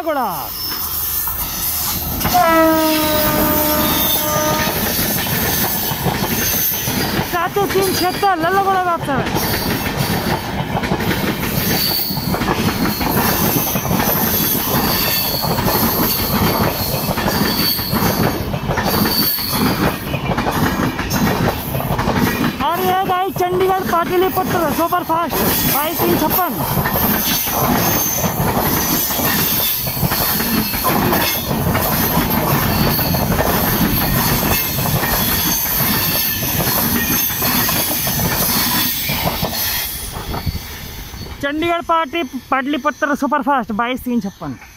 घोड़ा। सात 376 लल्ला घोड़ा वापस है। और ये गाड़ी Chandigarh Pataliputra super fast 2256। Chandigarh Pataliputra super fast 22 356।